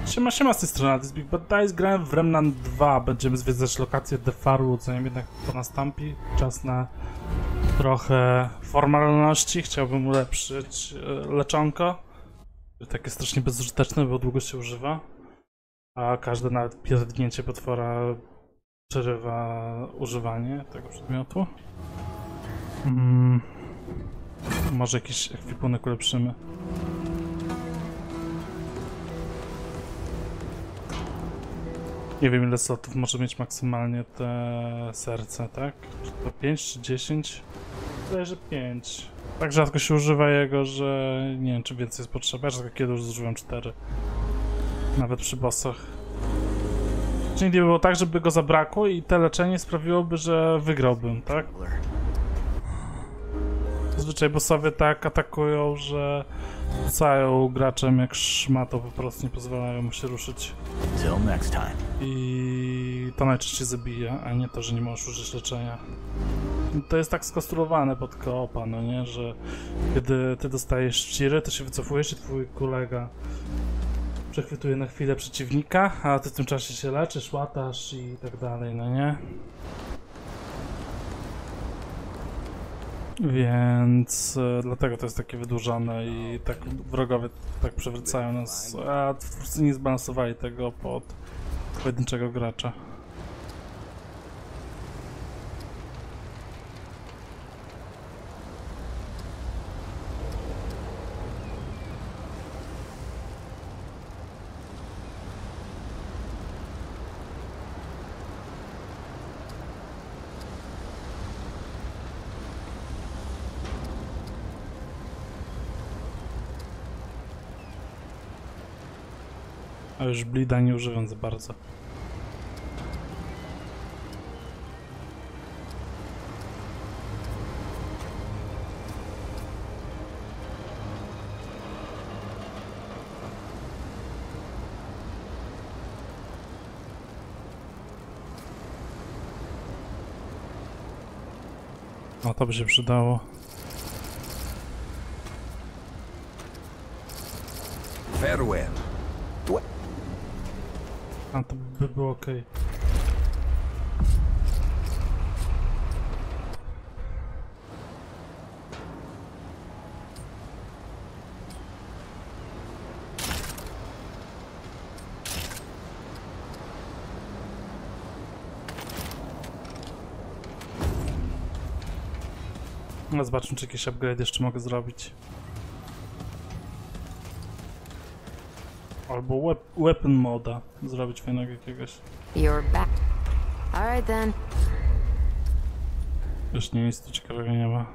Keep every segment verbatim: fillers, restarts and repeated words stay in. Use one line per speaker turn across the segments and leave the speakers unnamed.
Siema, siema z tej strony, This Big Bad Dice, grałem w Remnant dwa, będziemy zwiedzać lokację Defaru, zanim jednak to nastąpi. Czas na trochę formalności, chciałbym ulepszyć leczonko. Takie strasznie bezużyteczne, bo długo się używa. A każde nawet pierdnięcie potwora przerywa używanie tego przedmiotu. Hmm. Może jakiś ekwipunek ulepszymy. Nie wiem, ile slotów może mieć maksymalnie te serce, tak? Czy to pięć czy dziesięć? Wydaje, że pięć. Tak rzadko się używa jego, że nie wiem, czy więcej jest potrzeba. Rzadko kiedy już zużyłem cztery. Nawet przy bossach. Czyli nie było tak, żeby go zabrakło i te leczenie sprawiłoby, że wygrałbym, tak? Zazwyczaj bossowie tak atakują, że rzucają graczem jak szmatą, po prostu nie pozwalają mu się ruszyć. I to najczęściej zabija, a nie to, że nie możesz użyć leczenia. To jest tak skonstruowane pod koopa, no nie, że kiedy ty dostajesz ciry, to się wycofujesz i twój kolega przechwytuje na chwilę przeciwnika, a ty w tym czasie się leczysz, łatasz i tak dalej, no nie? Więc e, dlatego to jest takie wydłużone i tak wrogowie tak przewracają nas, a twórcy nie zbalansowali tego pod pojedynczego gracza. A już blida nie używam za bardzo. No to by się przydało.
Farewell.
A to by było ok. No zobaczmy, czy jakiś upgrade jeszcze mogę zrobić. Albo wep weapon moda zrobić fajnego jakiegoś.
You're back. All right then.
Już nie, nic tu ciekawego nie ma.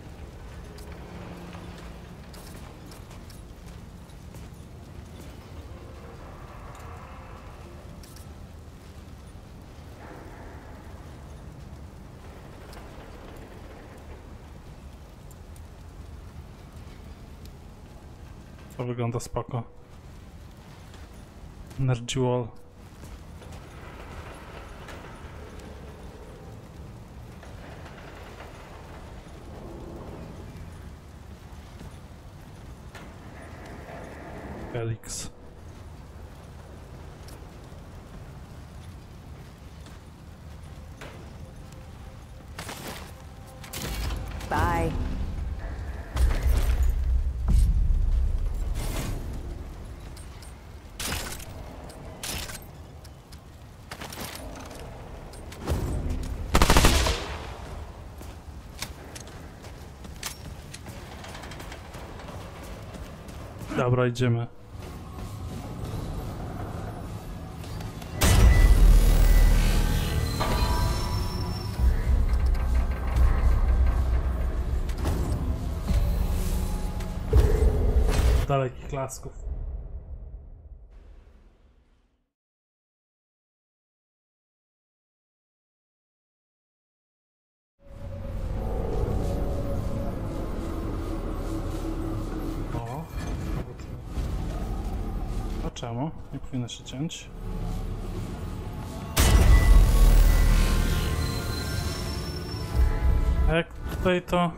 To wygląda spoko. Energy wall. Felix.
Bye.
Dobra, idziemy. Dalekich klasków. Czemu? Nie powinno się ciąć. A jak tutaj to...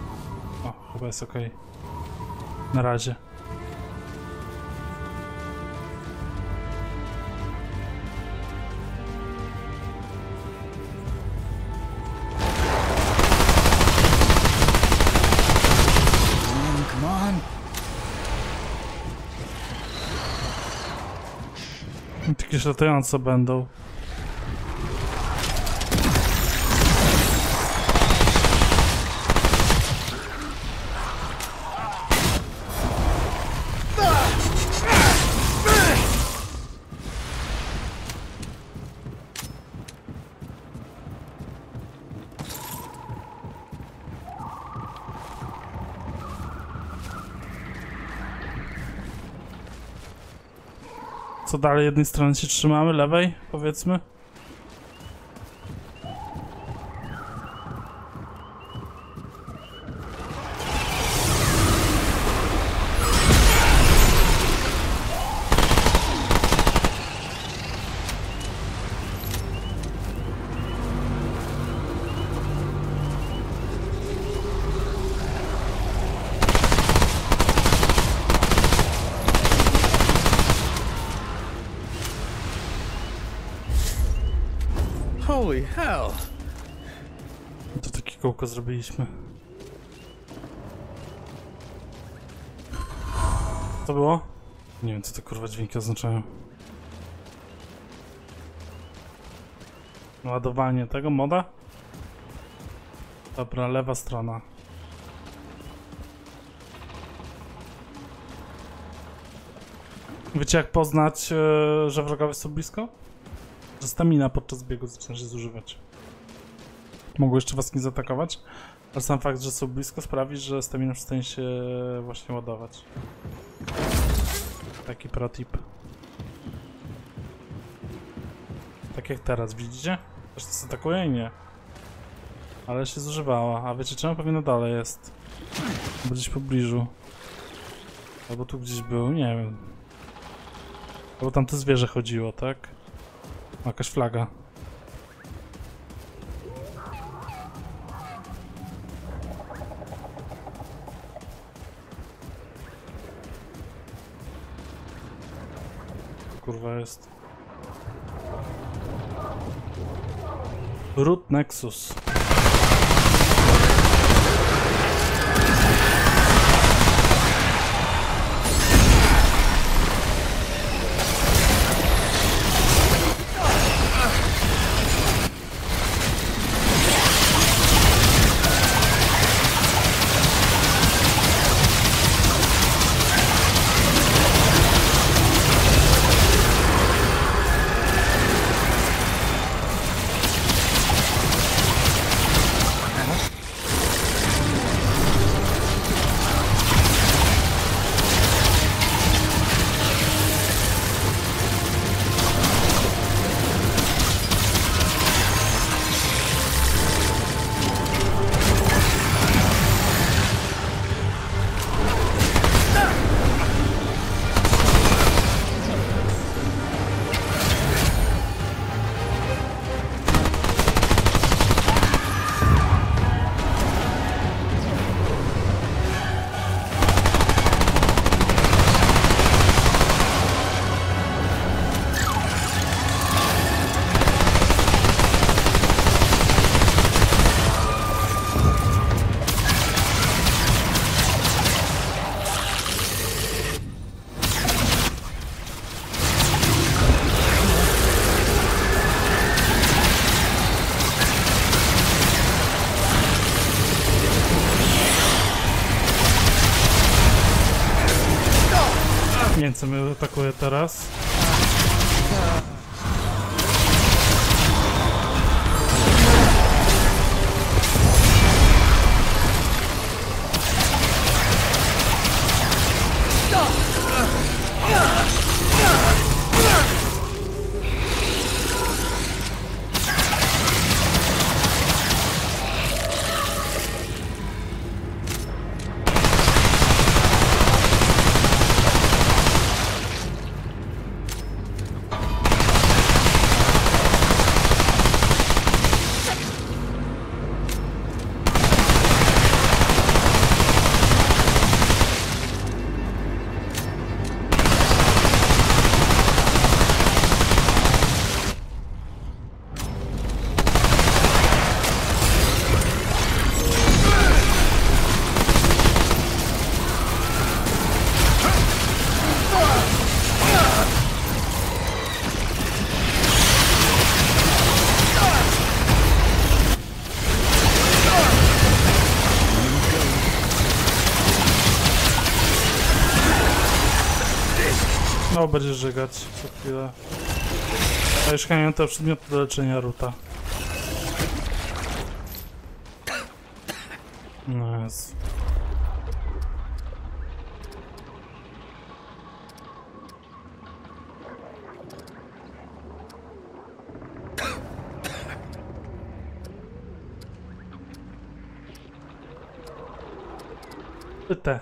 O, chyba jest ok. Na razie. Jakieś latające będą. Co dalej, jednej strony się trzymamy, lewej, powiedzmy.
Holy hell!
To takie kółko zrobiliśmy. Co było? Nie wiem, co te kurwa dźwięki oznaczają. Ładowanie tego moda? Dobra, lewa strona. Wiecie, jak poznać, yy, że wrogowie są blisko? Że stamina podczas biegu zaczyna się zużywać. Mogą jeszcze was nie zaatakować, ale sam fakt, że są blisko, sprawi, że stamina przestanie się właśnie ładować. Taki pro tip. Tak jak teraz, widzicie? Też nas atakuje i nie. Ale się zużywała. A wiecie czemu? Pewnie dalej jest. Albo gdzieś w pobliżu. Albo tu gdzieś był, nie wiem. Albo tam to zwierzę chodziło, tak? Jakaś flaga. Kurwa jest. Root Nexus. Nie wiem, co mnie atakuje teraz. No, będzie żygać co chwilę. A już chamiam to przedmioty do leczenia Ruta. No jest. Pytę.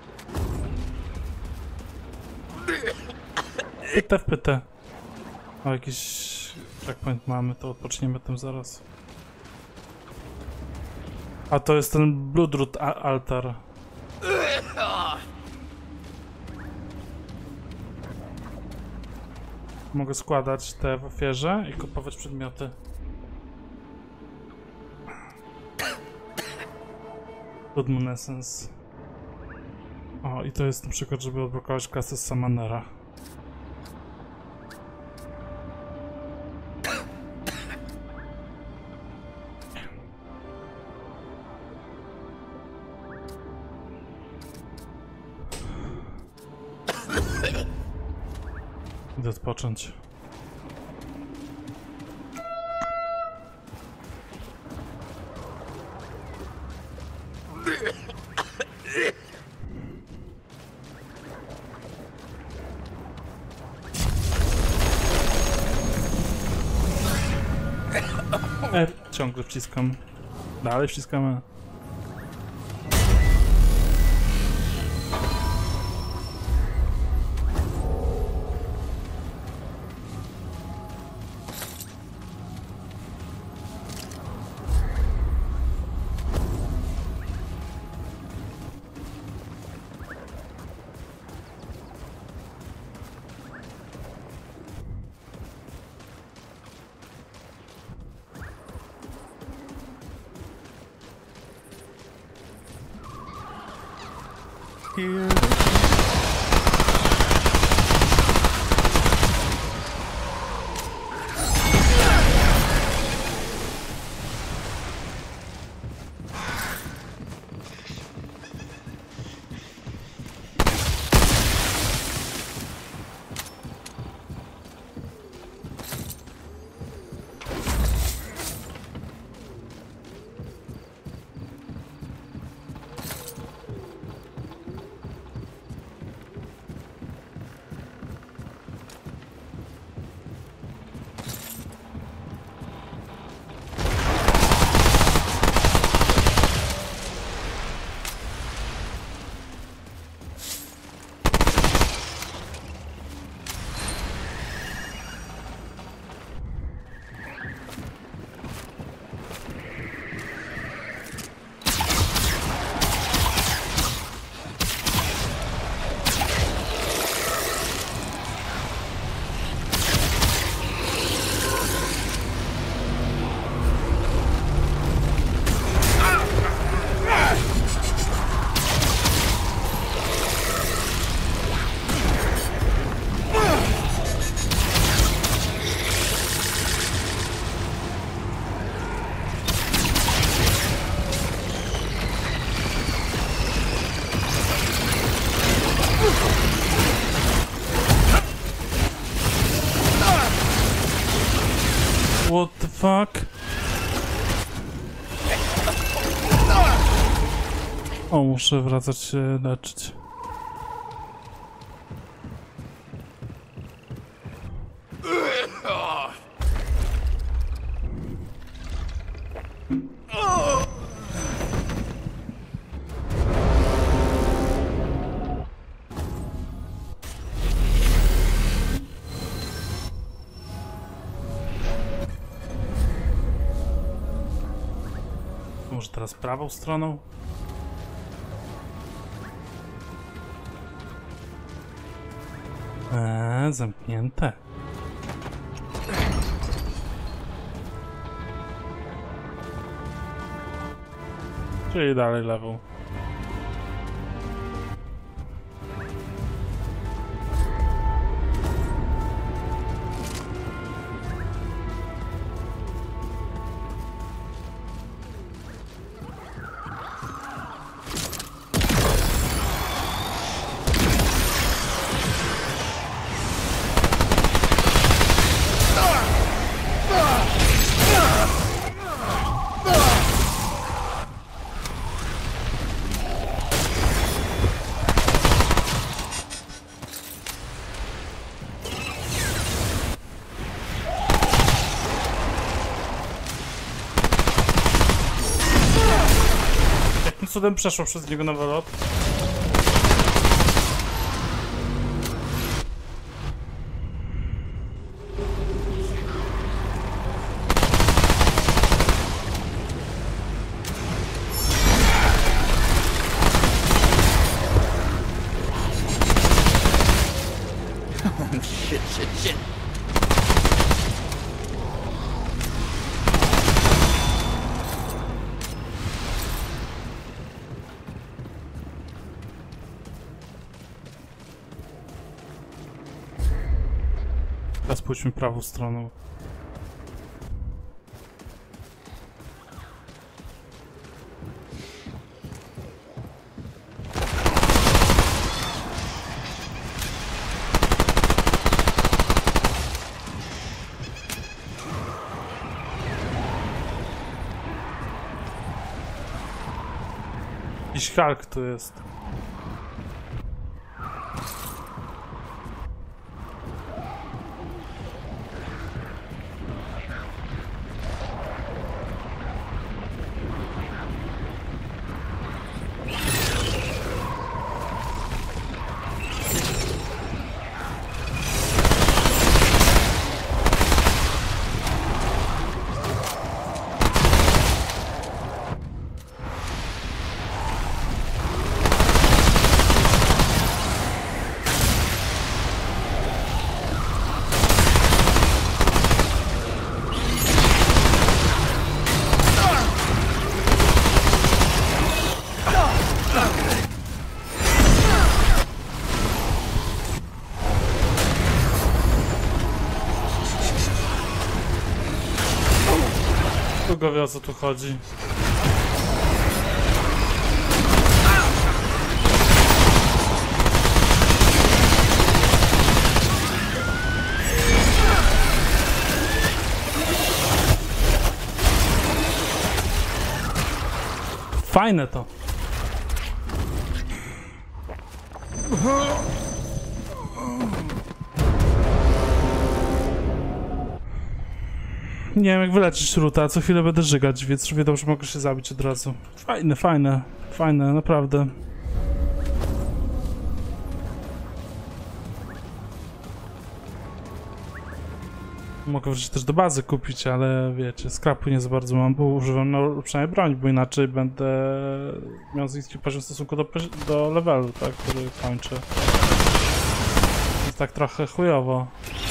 Pytę w pytę. O, jakiś checkpoint mamy, to odpoczniemy tym zaraz. A to jest ten Bloodroot altar. Mogę składać te w ofierze i kupować przedmioty. Blood Moon Essence. O, i to jest na przykład, żeby odblokować klasę Summonera. Idę odpocząć. E, ciągle wciskam. Dalej wciskamy.
Here.
What the fuck? O, muszę wracać się leczyć. Może teraz prawą stroną? Eee, zamknięte. Czyli dalej lewą. cudem przeszło przez niego na wylot.
Shit, shit, shit.
Teraz pójdźmy prawą stroną. Jakiś Hulk tu jest. Kogo wie, o co tu chodzi? Fajne to. Nie wiem jak wyleczyć Ruta, co chwilę będę żygać, więc sobie dobrze mogę się zabić od razu. Fajne, fajne, fajne, naprawdę. Mogę wrócić też do bazy kupić, ale wiecie, skrapu nie za bardzo mam, bo używam no, przynajmniej broni, bo inaczej będę miał niski poziom w stosunku do, do levelu, tak, który kończę. Jest tak trochę chujowo.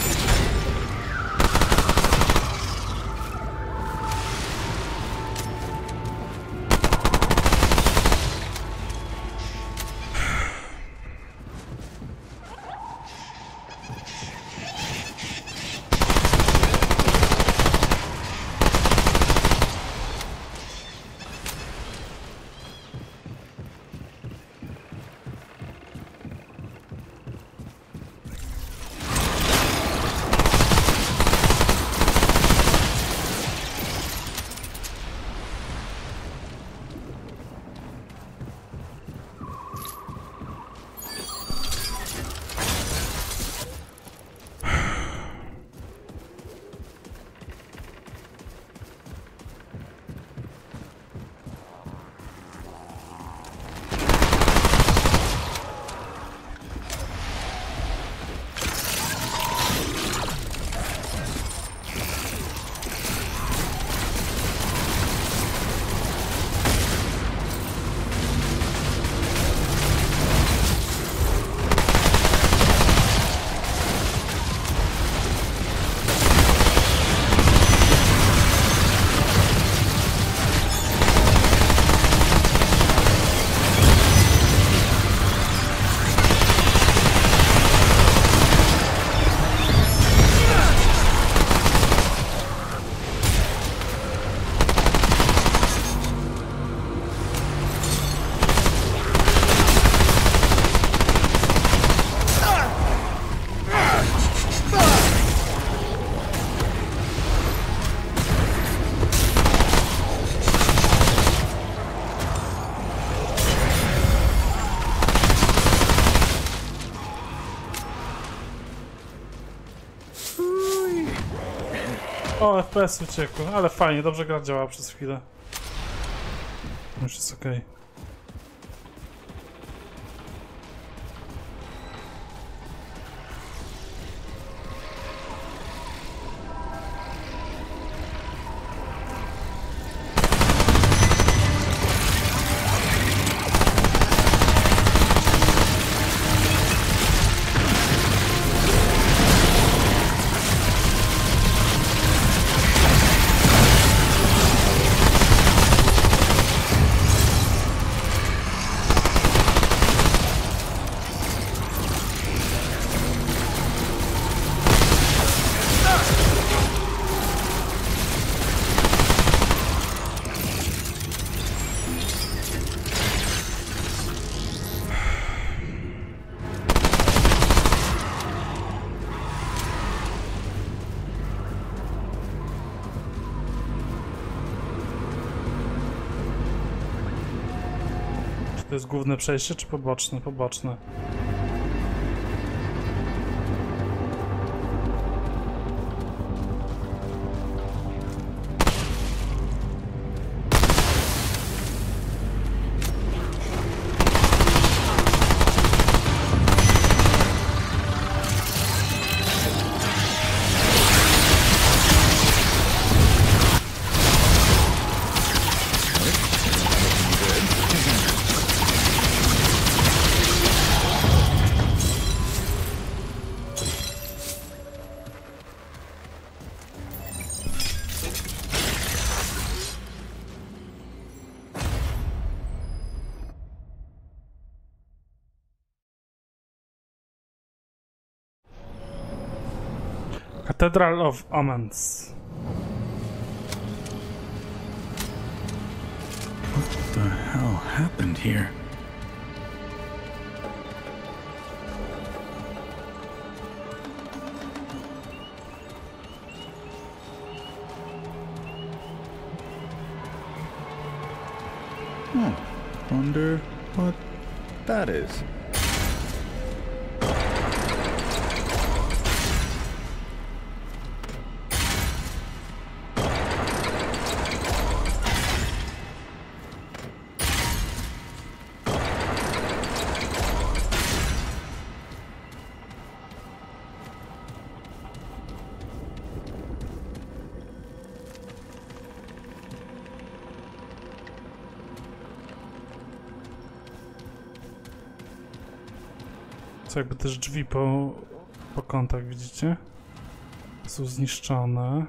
O, F P S uciekły, ale fajnie, dobrze gra działa przez chwilę. Już jest okej. Okay. To jest główne przejście, czy poboczne? Poboczne. Cathedral of Omens.
What the hell happened here? Hmm. Wonder what that is.
Co jakby też drzwi po, po kątach, widzicie? Są zniszczone.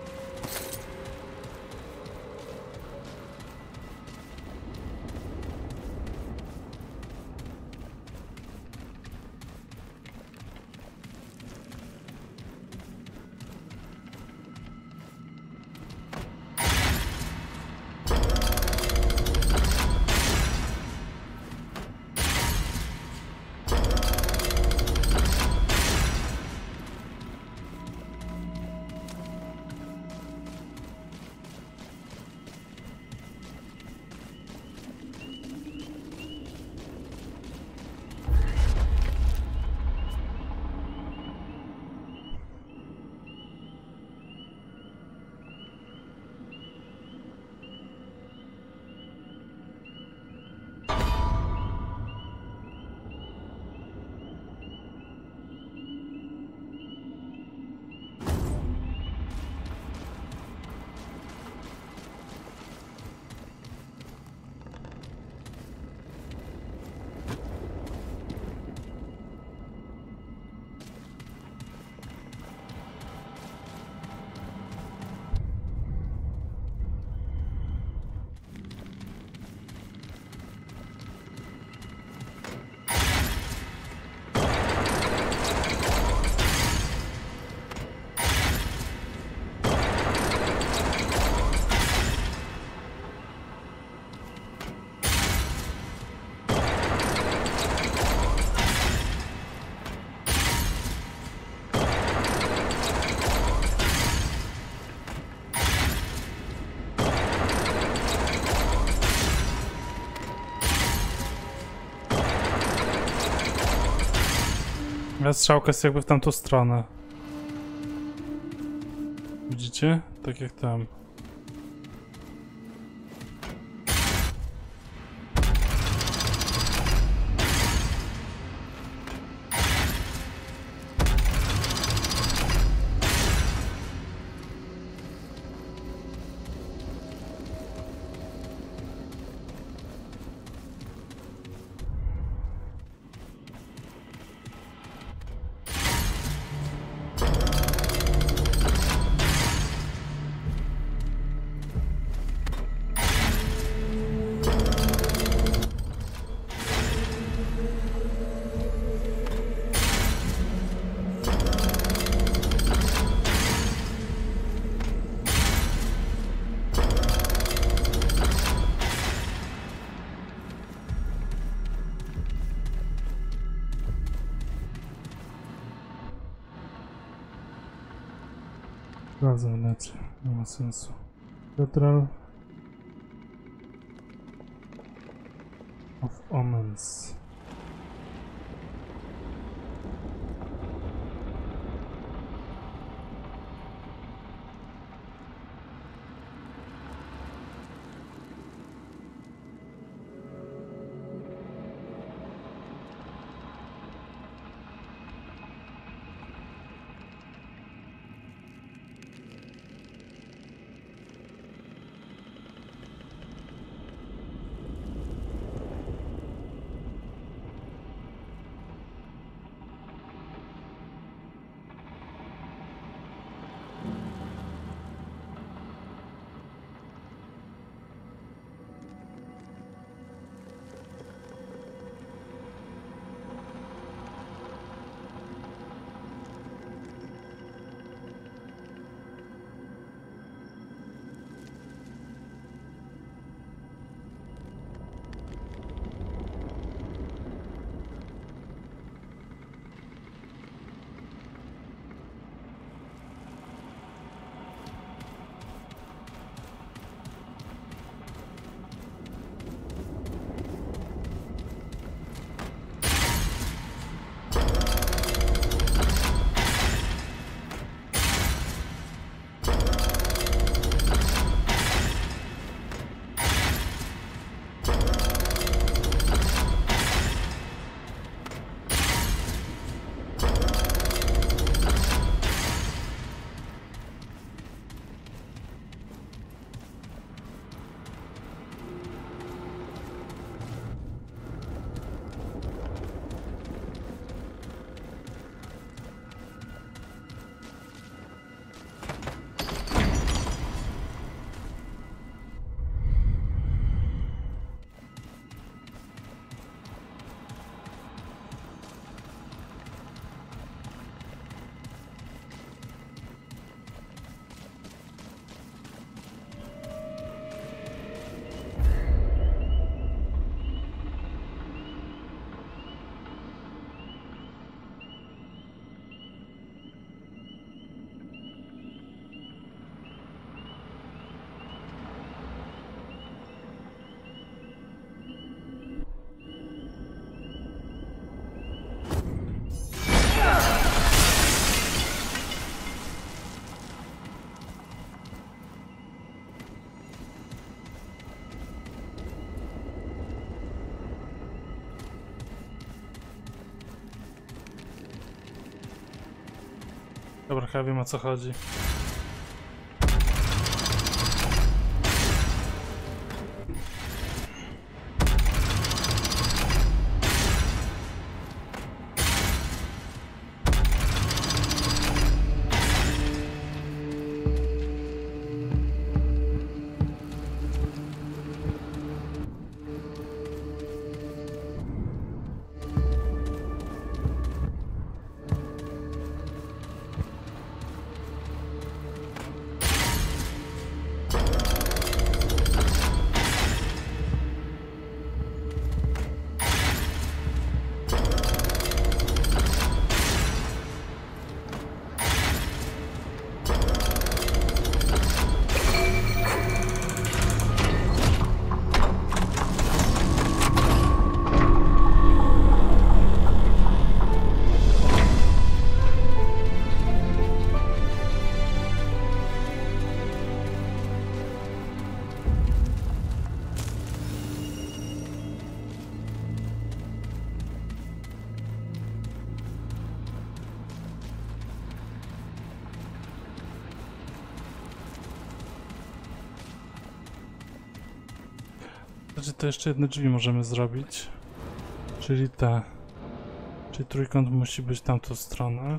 A strzałka jest jakby w tamtą stronę. Widzicie? Tak jak tam. Sprawdzę inaczej, nie ma sensu. Cathedral of of Omens. Dobra, chyba wiem, o co chodzi. Znaczy, to jeszcze jedne drzwi możemy zrobić. Czyli te. Czyli trójkąt musi być tamtą stronę.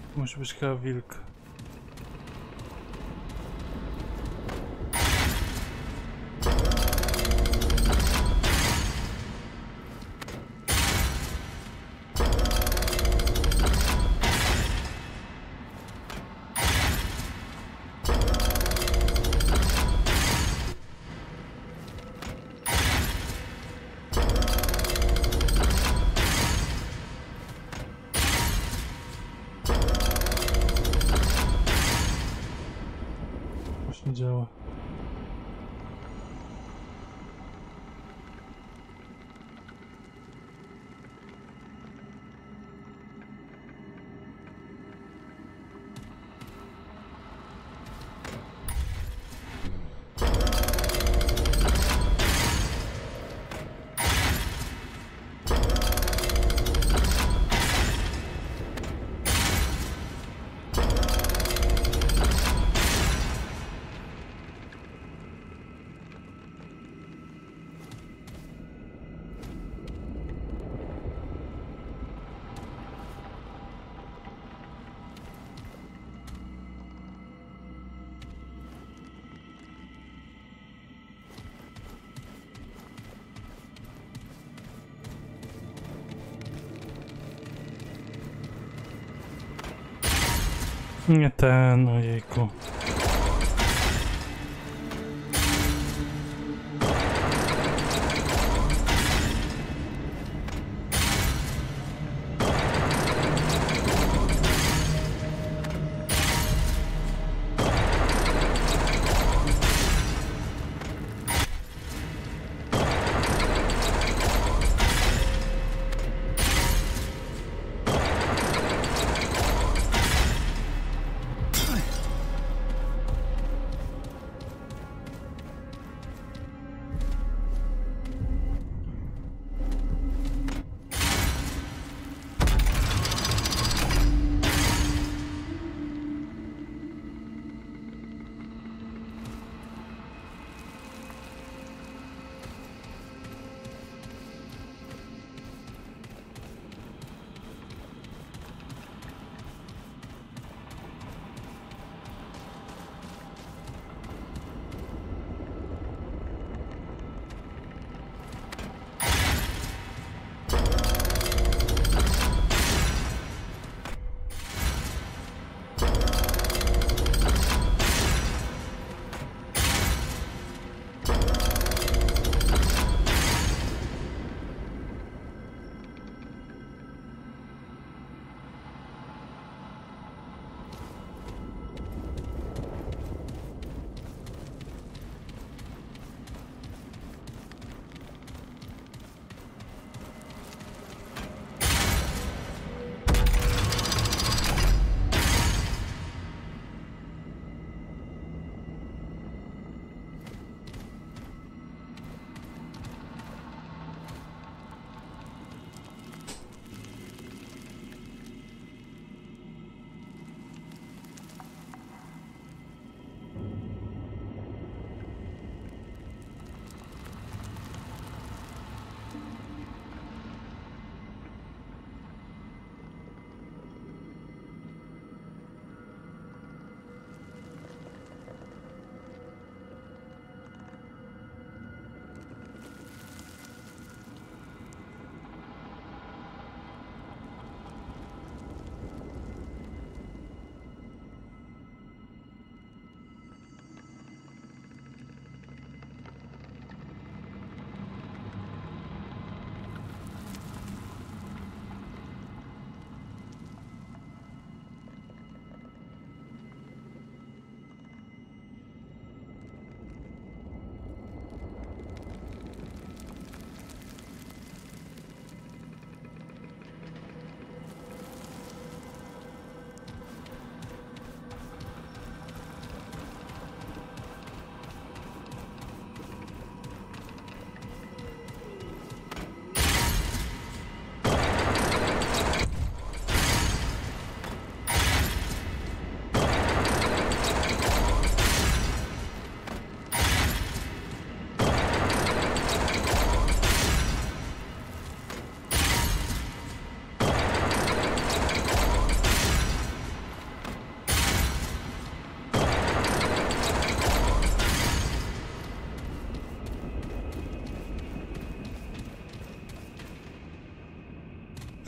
Musi być chyba wilk. Nie działa. Nie ten, ojejku.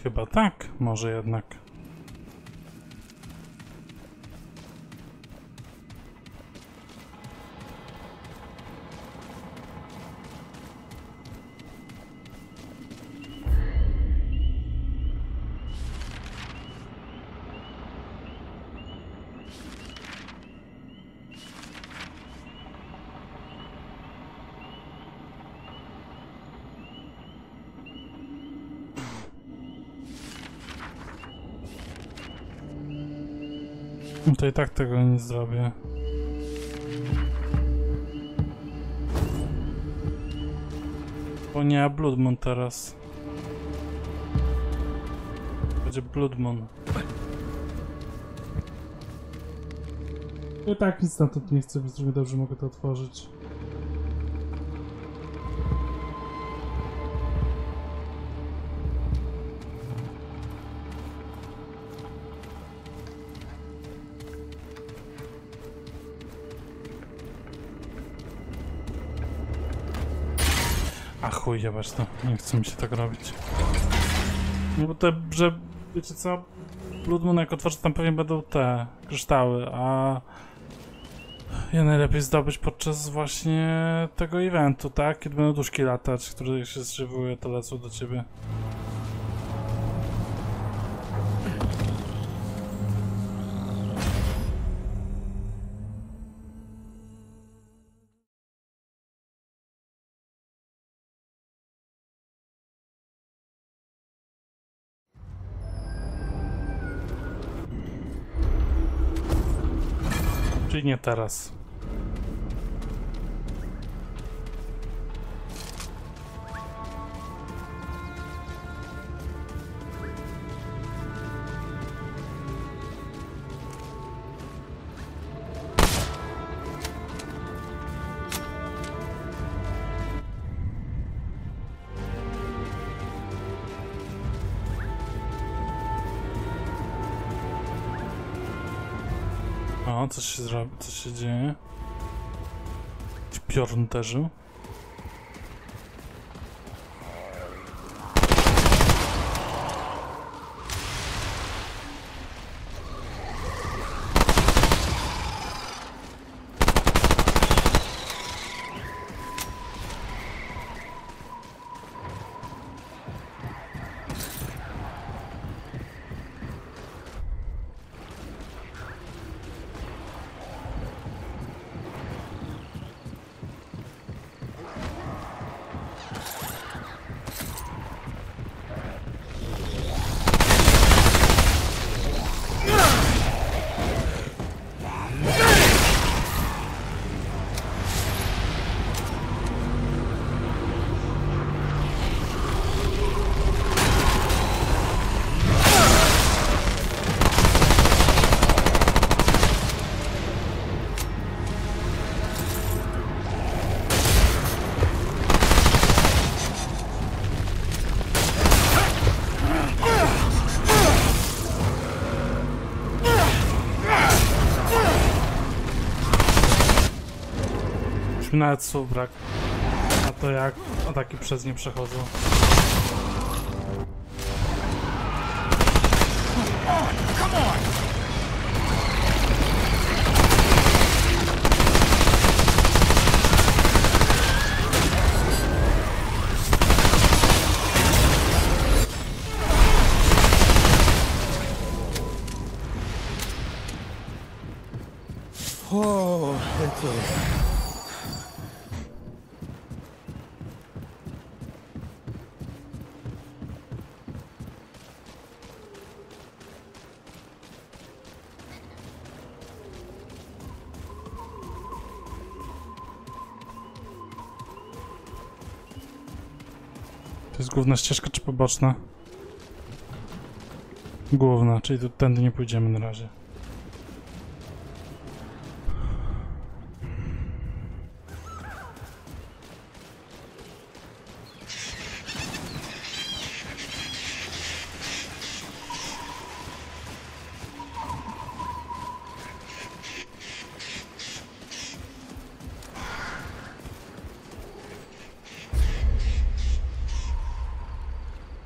Chyba tak, może jednak. No to i tak tego nie zrobię. Bo nie, Blood Moon teraz. Będzie Blood Moon. I tak nic na to nie chcę, więc równie dobrze mogę to otworzyć. A chuj, jebać to. Nie chce mi się tak robić. No bo te, że wiecie co? Blood Moon jak otworzę, tam pewnie będą te kryształy, a je najlepiej zdobyć podczas właśnie tego eventu, tak? Kiedy będą duszki latać, które się zżywują, to lecą do ciebie. Czyli nie teraz. O, coś się zrobi, co się dzieje? Piorun uderzył. Już mi nawet słów brak. A to jak ataki przez nie przechodzą.
Oh, that's it.
To jest główna ścieżka czy poboczna? Główna, czyli tu tędy nie pójdziemy na razie.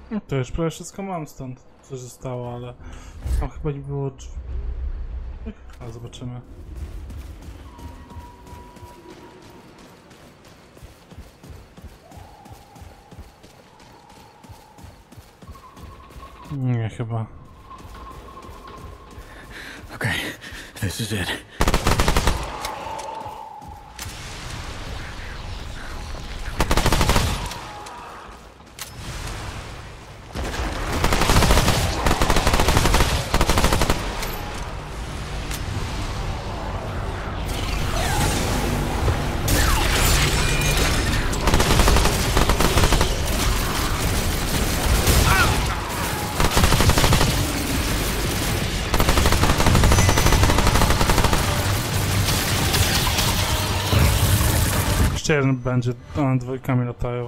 No to już prawie wszystko mam stąd, co zostało, ale tam chyba nie było drzwi. A zobaczymy. Nie, chyba.
Okay, this is it.
Jeszcze jeden będzie, one dwójkami latają.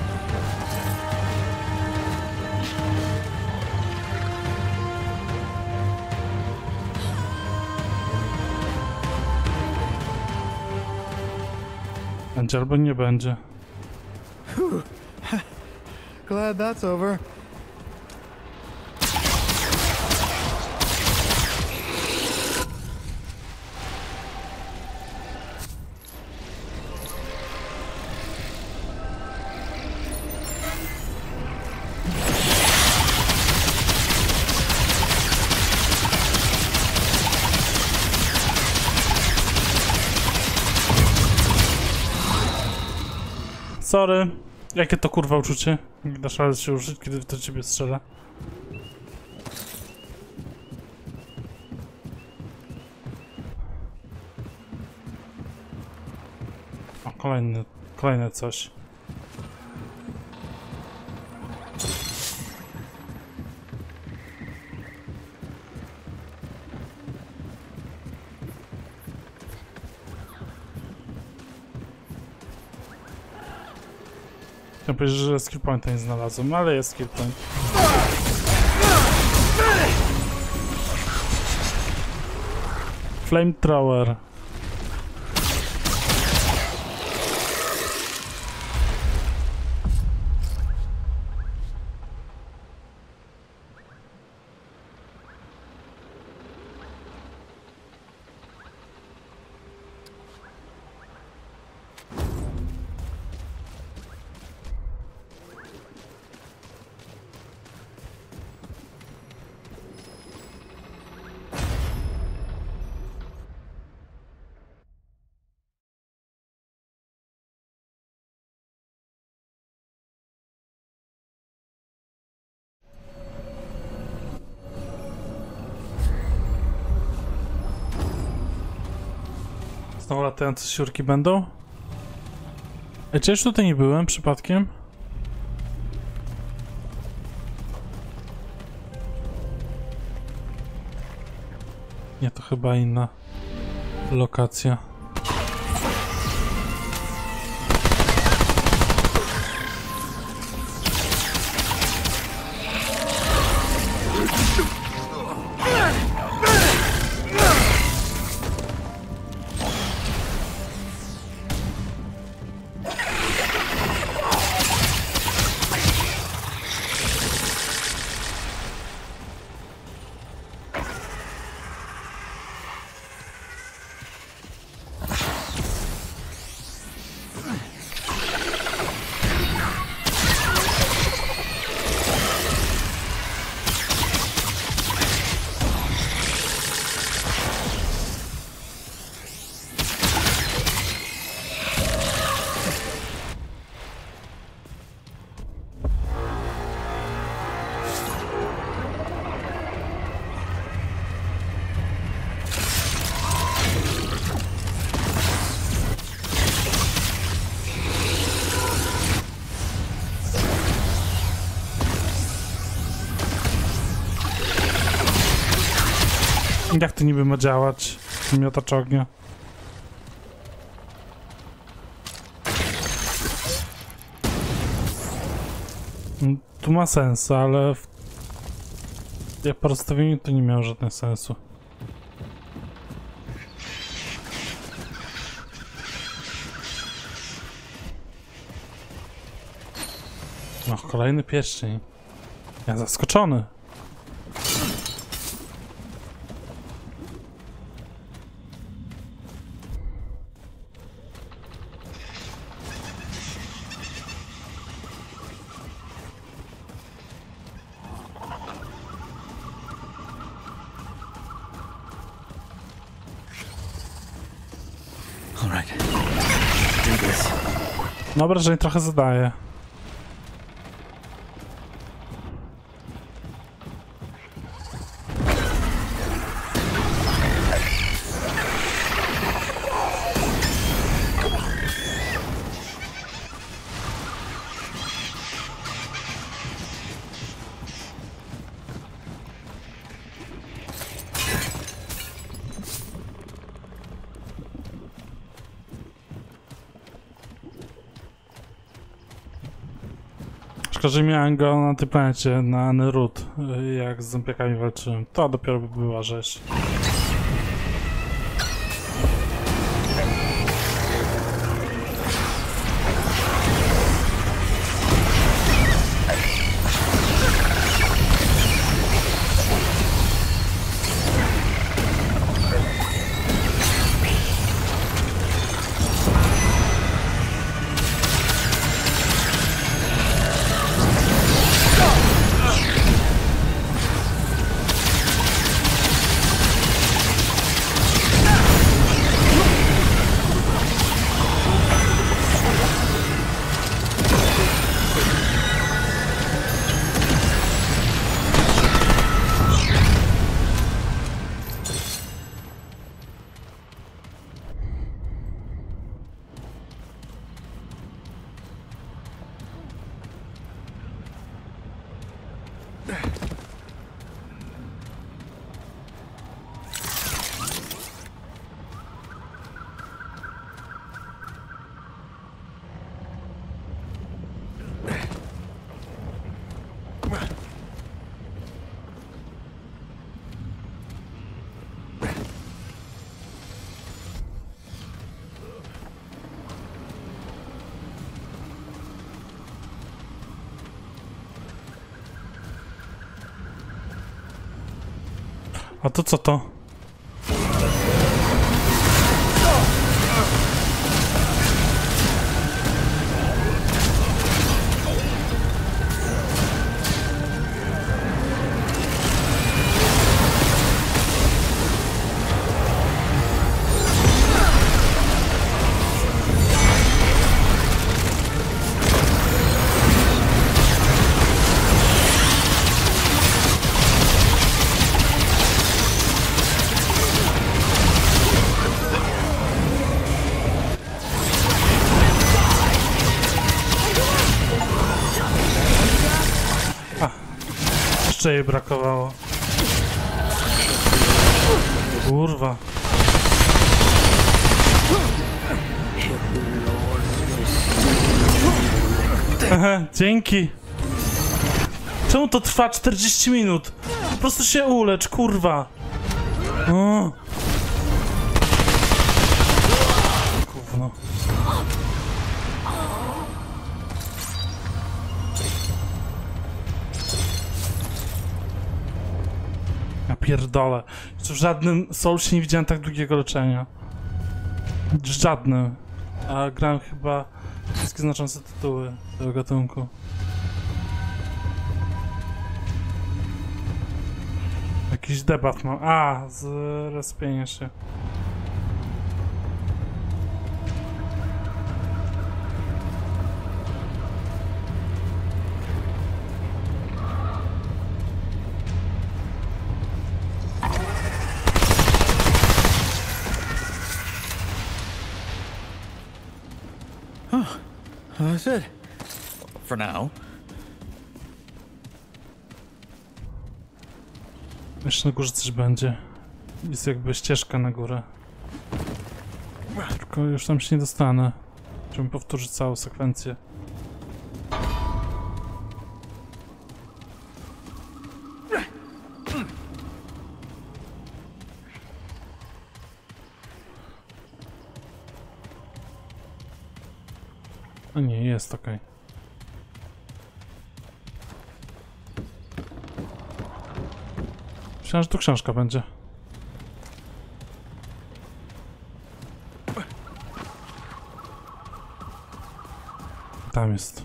Będzie albo nie będzie.
Glad that's over.
Sorry. Jakie to kurwa uczucie? Nie dasz rady się użyć, kiedy do ciebie strzela. O, kolejny, kolejne coś. Chciałem powiedzieć, że skill pointa nie znalazłem, ale jest skill point. Flamethrower. Znowu latające siurki będą? Ej, czy już tutaj nie byłem przypadkiem? Nie, to chyba inna lokacja. Jak to niby ma działać? Miotacz ognia. Tu ma sens, ale w... jak po rozstawieniu to nie miało żadnego sensu. No, kolejny pierścień. Ja zaskoczony.
All right. Do this.
No wrażenie trochę zadaje. Szkoda, że miałem go na tej planecie, na Nerut, jak z zombiakami walczyłem. To dopiero by była rzeź. A to co to? Jeszcze jej brakowało. Kurwa. Aha, dzięki. Czemu to trwa czterdzieści minut? Po prostu się ulecz, kurwa. O. Gówno. Ja pierdolę. Jeszcze w żadnym Soulsie nie widziałem tak długiego leczenia. Żadnym. A grałem chyba wszystkie znaczące tytuły tego gatunku. Jakiś debuff mam. A, z respienia się.
That's it. For now.
Jeszcze na górze coś będzie. Jest jakby ścieżka na górę. Tylko już tam się nie dostanę. Chciałbym powtórzyć całą sekwencję. A nie, jest okej. Myślałem, że tu książka będzie. Tam jest.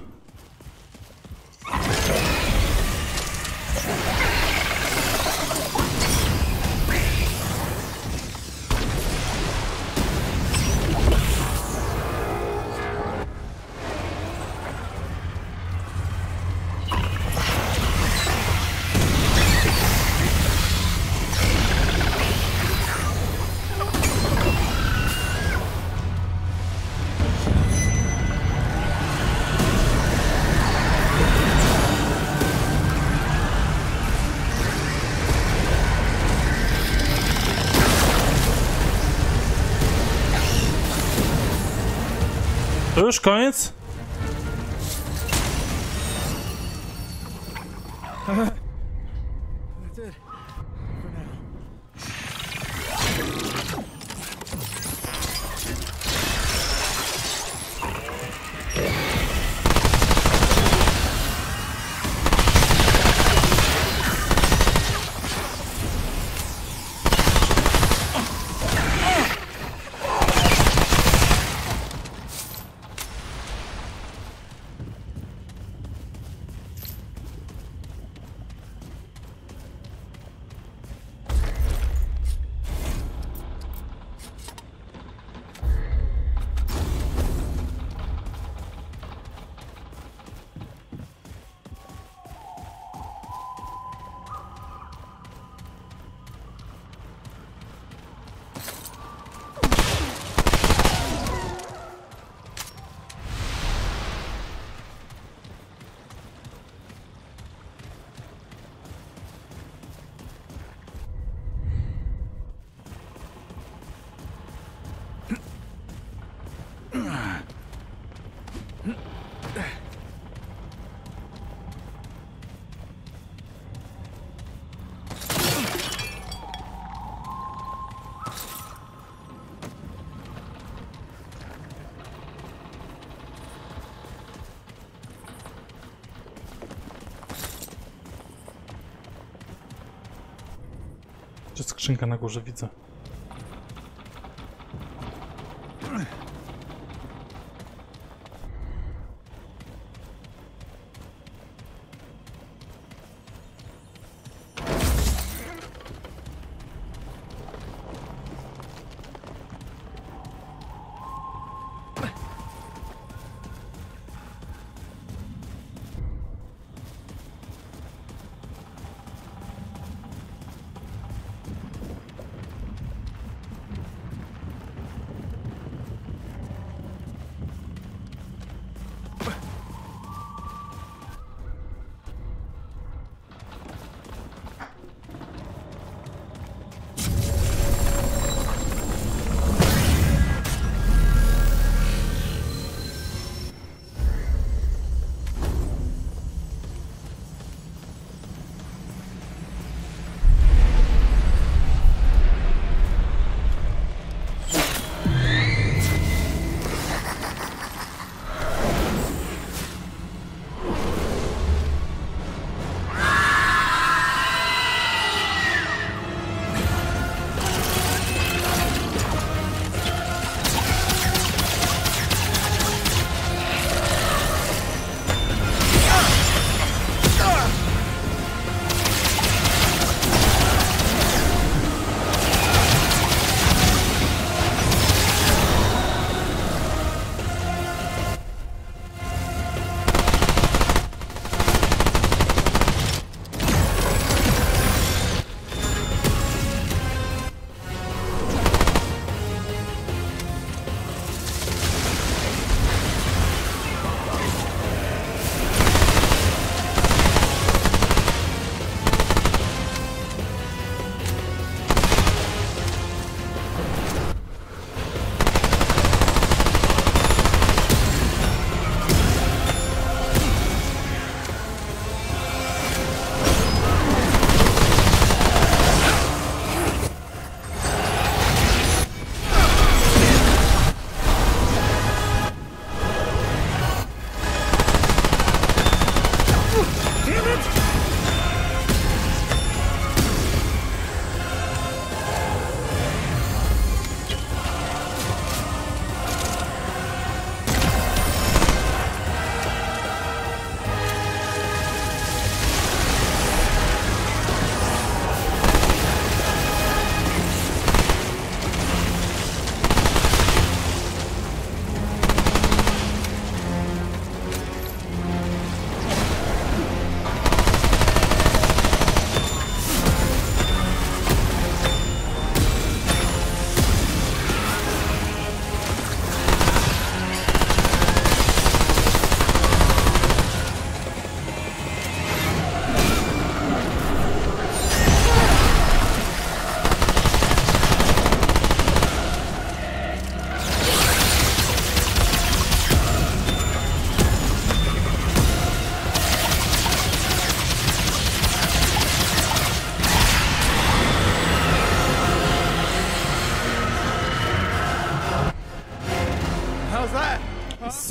To już koniec?
That's it. For now.
Czy skrzynka na górze widzę?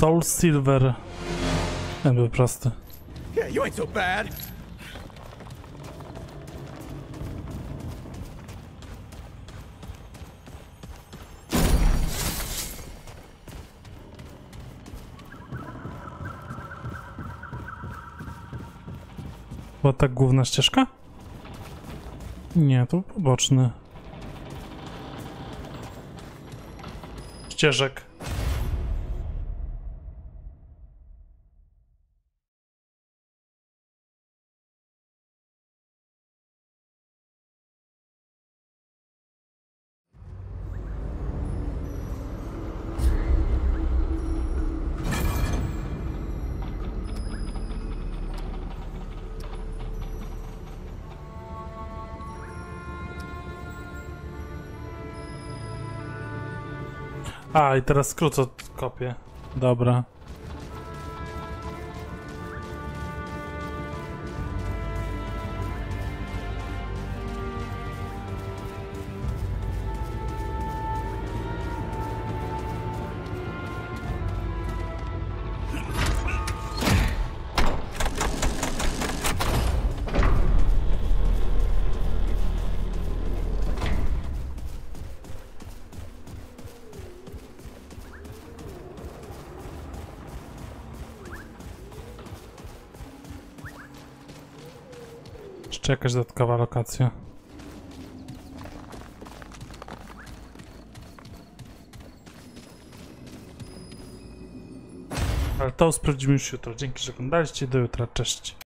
Soul Silver. Ten był prosty.
Yeah, you ain't so bad.
Była tak główna ścieżka? Nie, to był poboczny. Ścieżek. A, i teraz skrót kopię. Dobra. Jeszcze jakaś dodatkowa lokacja. Ale to sprawdzimy już jutro. Dzięki, że oglądaliście. Do jutra. Cześć.